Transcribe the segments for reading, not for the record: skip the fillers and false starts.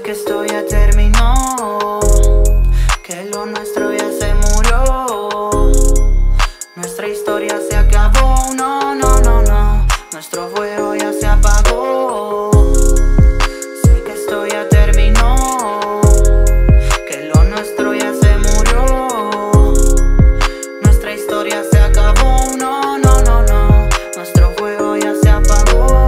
Sé que esto ya terminó, que lo nuestro ya se murió. Nuestra historia se acabó, no, no, no, no. Nuestro fuego ya se apagó. Sé que esto ya terminó, que lo nuestro ya se murió. Nuestra historia se acabó, no, no, no, no. Nuestro fuego ya se apagó.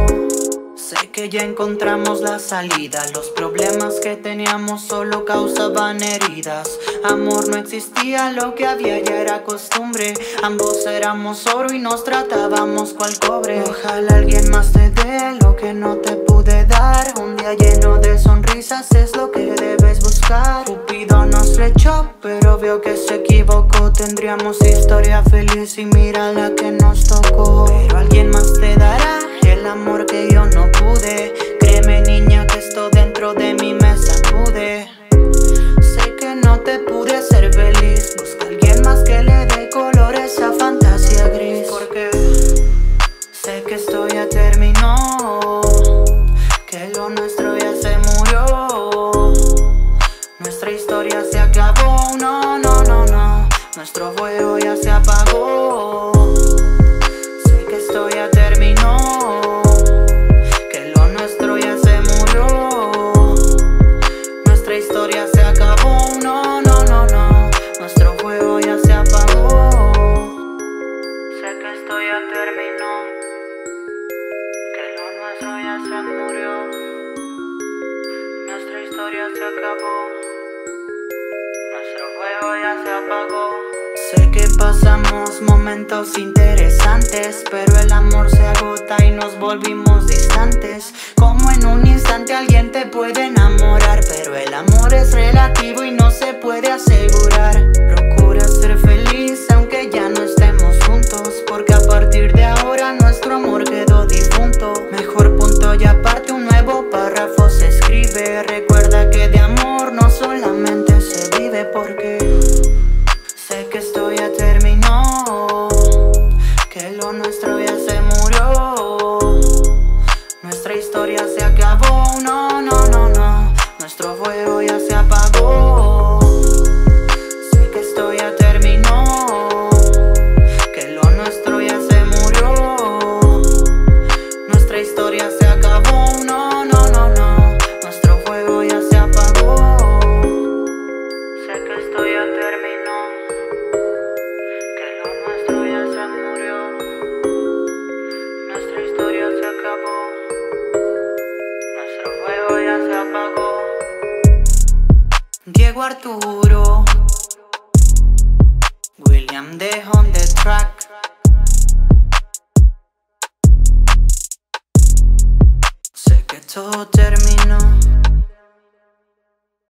Sé que ya encontramos la salida. Los problemas que teníamos solo causaban heridas. Amor no existía, lo que había ya era costumbre. Ambos éramos oro y nos tratábamos cual cobre. Ojalá alguien más te dé lo que no te pude dar. Un día lleno de sonrisas es lo que debes buscar. Cupido nos flechó, pero veo que se equivocó. Tendríamos historia feliz y mira la que nos tocó. Pero alguien más te dará el amor que yo no pude. Créeme niña que esto dentro de mí me sacude. Sé que no te pude hacer feliz. Busca a alguien más que le dé color a esa fantasía gris. Porque sé que esto ya terminó, que lo nuestro ya se murió. Nuestra historia se acabó, no, no, no, no. Nuestro fuego ya se apagó. Sé que esto ya terminó, que lo nuestro ya se murió. Nuestra historia se acabó, no, no, no, no. Nuestro fuego ya se apagó. Sé que esto ya terminó, que lo nuestro ya se murió. Nuestra historia se acabó. Nuestro fuego ya se apagó. Sé que pasamos momentos interesantes, pero el amor se agota y nos volvimos distantes. Como en un instante alguien te puede enamorar, pero el amor es relativo y no se puede asegurar. Procura ser feliz aunque ya no estemos juntos, porque a partir de ahora nuestro amor quedó difunto. Mejor punto y aparte un nuevo párrafo se escribe. Recuerda que de amor no solamente se vive, porque sé que esto ya terminó, que lo nuestro ya se murió. Nuestra historia se acabó, no, no, no, no. Nuestro fuego ya se apagó. Sé que esto ya terminó, que lo nuestro ya se murió. Nuestra historia se acabó, no, no, no, no. Nuestro fuego ya se apagó. Sé que esto ya terminó, que lo nuestro ya se murió. Nuestra historia se acabó. Nuestro fuego ya se apagó. Diego Arturo, William de on the track. Sé que todo terminó.